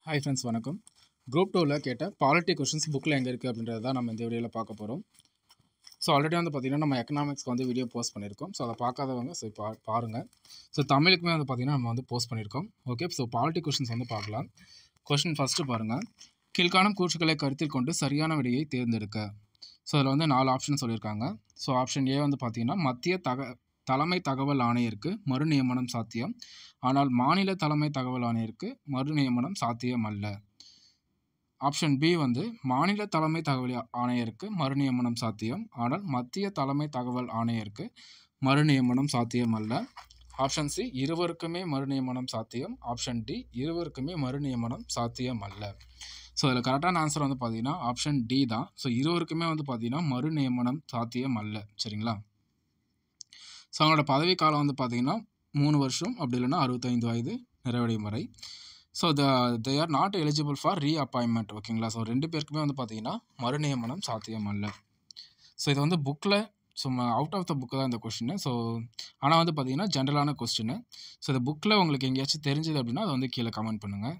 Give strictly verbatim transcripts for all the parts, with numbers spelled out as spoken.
Hi friends, வணக்கம். Group டூவில் கேட்ட பாலிட்டி கொஷின்ஸ் புக்கில் எங்கே இருக்குது அப்படின்றத தான் நம்ம இந்த வீடியோவில் பார்க்க போகிறோம். ஸோ ஆல்ரெடி வந்து பார்த்திங்கன்னா நம்ம எக்கனாமிக்ஸ்க்கு வந்து வீடியோ போஸ்ட் பண்ணியிருக்கோம். ஸோ அதை பார்க்காதவங்க ஸோ பா பாருங்கள். ஸோ தமிழுக்குமே வந்து பார்த்திங்கன்னா நம்ம வந்து போஸ்ட் பண்ணியிருக்கோம். ஓகே, ஸோ பாலிட்டி கொஷின்ஸ் வந்து பார்க்கலாம். கொஷின் ஃபஸ்ட்டு பாருங்கள். கீழ்காணும் கூற்றுக்களை கருத்தில் கொண்டு சரியான விடையை தேர்ந்தெடுக்க. ஸோ அதில் வந்து நாலு ஆப்ஷன் சொல்லியிருக்காங்க. ஸோ ஆப்ஷன் ஏ வந்து பார்த்திங்கன்னா மத்திய தக தலைமை தகவல் ஆணையருக்கு மறு நியமனம் சாத்தியம், ஆனால் மாநில தலைமை தகவல் ஆணையருக்கு மறு நியமனம் சாத்தியம் அல்ல. ஆப்ஷன் பி வந்து மாநில தலைமை தகவல் ஆணையருக்கு மறு நியமனம் சாத்தியம், ஆனால் மத்திய தலைமை தகவல் ஆணையருக்கு மறு நியமனம் சாத்தியம் அல்ல. ஆப்ஷன் சி இருவருக்குமே மறு நியமனம் சாத்தியம். ஆப்ஷன் டி இருவருக்குமே மறு நியமனம் சாத்தியம் அல்ல. ஸோ அதில் கரெக்டான ஆன்சர் வந்து பார்த்தீங்கன்னா ஆப்ஷன் டி தான். ஸோ இருவருக்குமே வந்து பார்த்தீங்கன்னா மறு நியமனம் சாத்தியம் அல்ல. சரிங்களா? ஸோ அவங்களோட பதவி காலம் வந்து பார்த்திங்கன்னா மூணு வருஷம், அப்படி இல்லைன்னா அறுபத்தைந்து வயது நிறைவடையும் வரை. So the they are not eligible for reappointment. ஓகேங்களா? ஸோ ரெண்டு பேருக்குமே வந்து பார்த்திங்கன்னா மறுநியமனம் சாத்தியம் அல்ல. ஸோ இது வந்து புக்கில் சும்மா அவுட் ஆஃப் த புக்கு தான் இந்த கொஸ்டின். ஸோ ஆனால் வந்து பார்த்திங்கன்னா ஜென்ரலான கொஸ்டின். ஸோ இந்த புக்கில் உங்களுக்கு எங்கேயாச்சும் தெரிஞ்சது அப்படின்னா அதை வந்து கீழே கமெண்ட் பண்ணுங்கள்.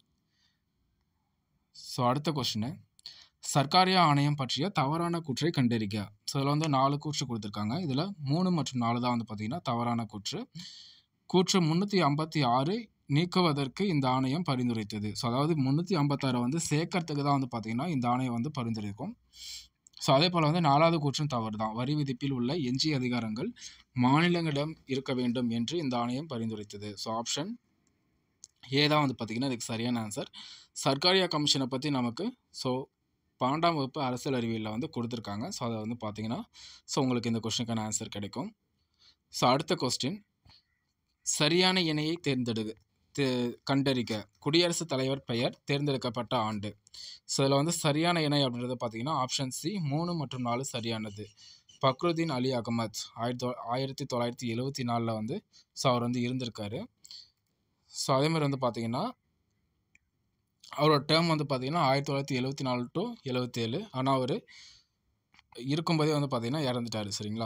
ஸோ அடுத்த கொஸ்டின், சர்க்காரியா ஆணையம் பற்றிய தவறான கூற்றை கண்டறிக. ஸோ இதில் வந்து நாலு கூற்று கொடுத்துருக்காங்க. இதில் மூணு மற்றும் நாலு தான் வந்து பார்த்திங்கன்னா தவறான கூற்று. கூற்று முந்நூற்றி ஐம்பத்தி ஆறு நீக்குவதற்கு இந்த ஆணையம் பரிந்துரைத்தது. ஸோ அதாவது முந்நூற்றி ஐம்பத்தாறை வந்து சேர்க்கறதுக்கு தான் வந்து பார்த்திங்கன்னா இந்த ஆணையம் வந்து பரிந்துரைக்கும். ஸோ அதே போல் வந்து நாலாவது கூற்றும் தவறு தான். வரி விதிப்பில் உள்ள எஞ்சிய அதிகாரங்கள் மாநிலங்களிடம் இருக்க வேண்டும் என்று இந்த ஆணையம் பரிந்துரைத்தது. ஸோ ஆப்ஷன் ஏ தான் வந்து பார்த்திங்கன்னா இதுக்கு சரியான ஆன்சர். சர்க்காரியா கமிஷனை பற்றி நமக்கு ஸோ பன்னெண்டாம் வகுப்பு அரசியல் அறிவியலில் வந்து கொடுத்துருக்காங்க. ஸோ அதை வந்து பார்த்தீங்கன்னா ஸோ உங்களுக்கு இந்த கொஸ்டினுக்கான ஆன்சர் கிடைக்கும். ஸோ அடுத்த கொஸ்டின், சரியான இணையை தேர்ந்தெடு தே கண்டறிக. குடியரசுத் தலைவர் பெயர் தேர்ந்தெடுக்கப்பட்ட ஆண்டு. ஸோ இதில் வந்து சரியான இணை அப்படின்றத பார்த்தீங்கன்னா ஆப்ஷன் சி மூணு மற்றும் நாலு சரியானது. பக்ருதீன் அலி அகமத் ஆயிரத்தி ஆயிரத்தி தொள்ளாயிரத்தி எழுபத்தி நாலில் வந்து ஸோ அவர் வந்து இருந்திருக்காரு. ஸோ அதேமாதிரி வந்து பார்த்தீங்கன்னா அவரோட டேர்ம் வந்து பார்த்திங்கன்னா ஆயிரத்தி தொள்ளாயிரத்தி எழுபத்தி நாலு டு எழுபத்தேழு. ஆனால் அவர் இருக்கும்போதே வந்து பார்த்திங்கன்னா இறந்துட்டார். சரிங்களா?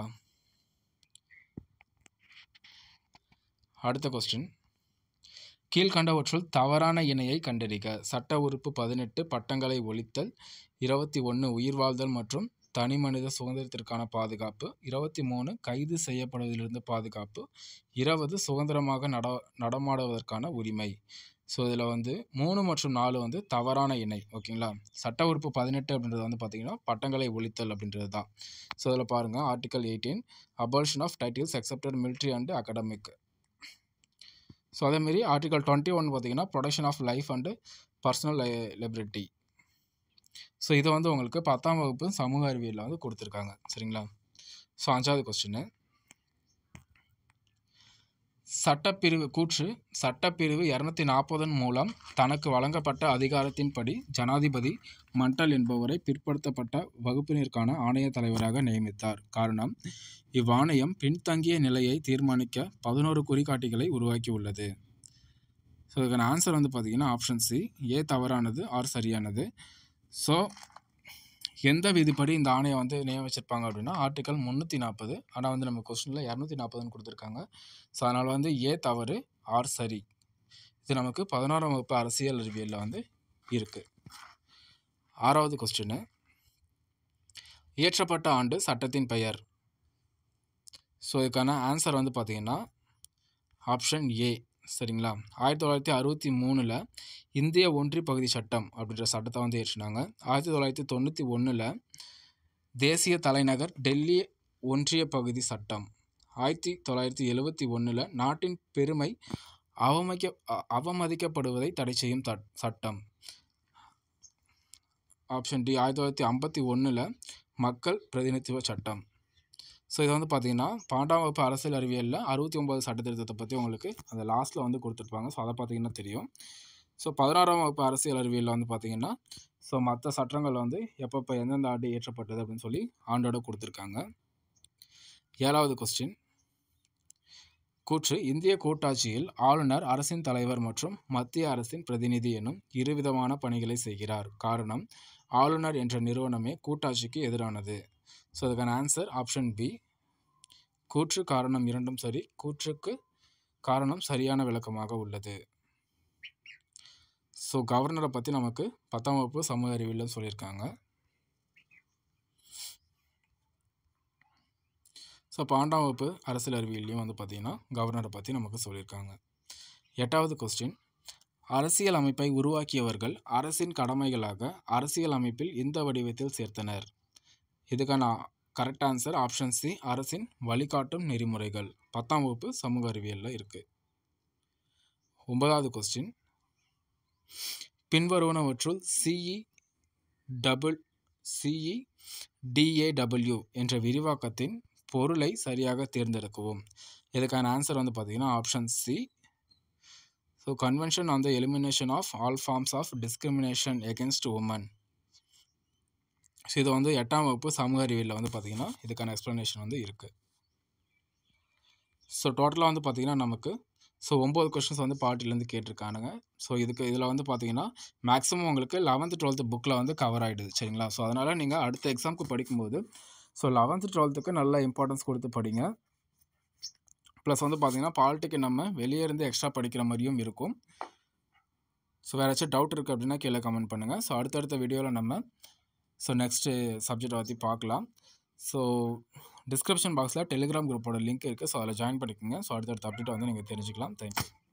அடுத்த கொஸ்டின், கீழ்கண்டவற்றுள் தவறான இணையை கண்டறிக. சட்ட உறுப்பு பதினெட்டு பட்டங்களை ஒழித்தல், இருபத்தி ஒன்று உயிர் வாழ்தல் மற்றும் தனி மனித சுதந்திரத்திற்கான பாதுகாப்பு, இருபத்தி மூணு கைது செய்யப்படுவதிலிருந்து பாதுகாப்பு, இருபது சுதந்திரமாக நட நடமாடுவதற்கான உரிமை. ஸோ இதில் வந்து மூணு மற்றும் நாலு வந்து தவறான இணை. ஓகேங்களா? சட்ட உறுப்பு பதினெட்டு அப்படின்றது வந்து பார்த்திங்கன்னா பட்டங்களை ஒழித்தல் அப்படின்றது தான். ஸோ இதில் பாருங்கள், article eighteen abolition of titles excepted military and academic. So அதேமாரி ஆர்டிகல் டுவெண்ட்டி ஒன் பார்த்திங்கன்னா protection of life and personal liberty. So இதை வந்து உங்களுக்கு பத்தாம் வகுப்பு சமூக அறிவியலில் வந்து கொடுத்துருக்காங்க. சரிங்களா? ஸோ அஞ்சாவது கொஸ்டின், சட்டப்பிரிவு கூற்று சட்டப்பிரிவு இரநூத்தி நாற்பதன் மூலம் தனக்கு வழங்கப்பட்ட அதிகாரத்தின்படி ஜனாதிபதி மண்டல் என்பவரை பிற்படுத்தப்பட்ட வகுப்பினருக்கான ஆணைய தலைவராக நியமித்தார். காரணம், இவ்வாணையம் பின்தங்கிய நிலையை தீர்மானிக்க பதினோரு குறிகாட்டிகளை உருவாக்கி உள்ளது. ஸோ இதுக்கான ஆன்சர் வந்து பார்த்திங்கன்னா ஆப்ஷன் சி ஏ தவறானது, ஆர் சரியானது. ஸோ எந்த விதிப்படி இந்த ஆணையம் வந்து நியமிச்சிருப்பாங்க அப்படின்னா ஆர்டிகல் முந்நூற்றி நாற்பது. ஆனால் வந்து நம்ம கொஸ்டினில் இரநூத்தி நாற்பதுன்னு கொடுத்துருக்காங்க. ஸோ அதனால் வந்து ஏ தவறு, ஆர் சரி. இது நமக்கு பதினோராம் வகுப்பு அரசியல் அறிவியலில் வந்து இருக்குது. ஆறாவது கொஸ்டின், இயற்றப்பட்ட ஆண்டு சட்டத்தின் பெயர். ஸோ இதுக்கான ஆன்சர் வந்து பார்த்திங்கன்னா ஆப்ஷன் ஏ. சரிங்களா? ஆயிரத்தி தொள்ளாயிரத்தி அறுபத்தி மூணில் இந்திய ஒன்றிய பகுதி சட்டம் அப்படின்ற சட்டத்தை வந்து ஏற்றினாங்க. ஆயிரத்தி தொள்ளாயிரத்தி தொண்ணூற்றி ஒன்றில் தேசிய தலைநகர் டெல்லி ஒன்றிய பகுதி சட்டம். ஆயிரத்தி தொள்ளாயிரத்தி எழுபத்தி ஒன்றில் நாட்டின் பெருமை அவமதிக்க அவமதிக்கப்படுவதை தடை செய்யும் த சட்டம். ஆப்ஷன் டி ஆயிரத்தி தொள்ளாயிரத்தி ஐம்பத்தி ஒன்றில் மக்கள் பிரதிநிதித்துவ சட்டம். ஸோ இது வந்து பார்த்திங்கன்னா பன்னெண்டாம் வகுப்பு அரசியல் அறிவியலில் அறுபத்தி ஒம்பது சட்ட திருத்தத்தை பற்றி உங்களுக்கு அந்த லாஸ்ட்டில் வந்து கொடுத்துருப்பாங்க. ஸோ அதை பார்த்திங்கன்னா தெரியும். ஸோ பதினாறாம் வகுப்பு அரசியல் அறிவியலில் வந்து பார்த்திங்கன்னா ஸோ மற்ற சட்டங்கள் வந்து எப்பப்போ எந்தெந்த ஆண்டு இயற்றப்பட்டது அப்படின்னு சொல்லி ஆண்டோட கொடுத்துருக்காங்க. ஏழாவது கொஸ்டின், கூற்று இந்திய கூட்டாட்சியில் ஆளுநர் அரசின் தலைவர் மற்றும் மத்திய அரசின் பிரதிநிதி எனும் இருவிதமான பணிகளை செய்கிறார். காரணம், ஆளுநர் என்ற நிறுவனமே கூட்டாட்சிக்கு எதிரானது. ஸோ அதுக்கான ஆன்சர் ஆப்ஷன் பி. கூற்று காரணம் இரண்டும் சரி. கூற்றுக்கு காரணம் சரியான விளக்கமாக உள்ளது. ஸோ கவர்னரை பற்றி நமக்கு பத்தாம் வகுப்பு சமூக அறிவியல்னு சொல்லியிருக்காங்க. ஸோ பன்னெண்டாம் வகுப்பு அரசியல் அறிவியல்லையும் வந்து பார்த்திங்கன்னா கவர்னரை பற்றி நமக்கு சொல்லியிருக்காங்க. எட்டாவது கொஸ்டின், அரசியல் அமைப்பை உருவாக்கியவர்கள் அரசின் கடமைகளாக அரசியல் அமைப்பில் இந்த வடிவத்தில் சேர்த்தனர். இதுக்கான கரெக்ட் ஆன்சர் ஆப்ஷன் சி, அரசின் வழிகாட்டும் நெறிமுறைகள். பத்தாம் வகுப்பு சமூக அறிவியலில் இருக்குது. ஒன்பதாவது கொஸ்டின், பின்வருவனவற்றுள் சிஇ டபுள் சிஇ டிஏடபிள்யூ என்ற விரிவாக்கத்தின் பொருளை சரியாக தேர்ந்தெடுக்கவும். இதுக்கான ஆன்சர் வந்து பார்த்திங்கன்னா option C. So convention on the elimination of all forms of discrimination against women. So இது வந்து எட்டாம் வகுப்பு சமூக அறிவியலில் வந்து பார்த்திங்கன்னா இதுக்கான எக்ஸ்ப்ளனேஷன் வந்து இருக்குது. ஸோ டோட்டலாக வந்து பார்த்திங்கன்னா நமக்கு ஸோ ஒம்பது கொஸ்டின்ஸ் வந்து பார்ட்டிலேருந்து கேட்டிருக்கானுங்க. ஸோ இதுக்கு இதில் வந்து பார்த்திங்கன்னா மேக்ஸிமம் உங்களுக்கு லெவன்த்து டுவெல்த்து புக்கில் வந்து கவர் ஆகிடுது. சரிங்களா? ஸோ அதனால் நீங்கள் அடுத்த எக்ஸாமுக்கு படிக்கும்போது ஸோ லெவன்த்து டுவெல்த்துக்கு நல்ல இம்பார்ட்டன்ஸ் கொடுத்து படிங்க. ப்ளஸ் வந்து பார்த்திங்கன்னா பாலிட்டிக்கு நம்ம வெளியே இருந்து எக்ஸ்ட்ரா படிக்கிற மாதிரியும் இருக்கும். ஸோ வேறு ஏதாச்சும் டவுட் இருக்குது அப்படின்னா கீழே கமெண்ட் பண்ணுங்கள். ஸோ அடுத்தடுத்த வீடியோவில் நம்ம ஸோ நெக்ஸ்ட்டு சப்ஜெக்டை பற்றி பார்க்கலாம். ஸோ டிஸ்கிரிப்ஷன் பாக்ஸில் டெலிகிராம் குரூப்போட லிங்க் இருக்குது. ஸோ அதில் ஜாயின் பண்ணிக்கோங்க. ஸோ அடுத்தடுத்த அப்டேட்டை வந்து நீங்கள் தெரிஞ்சுக்கலாம். தேங்க்யூ.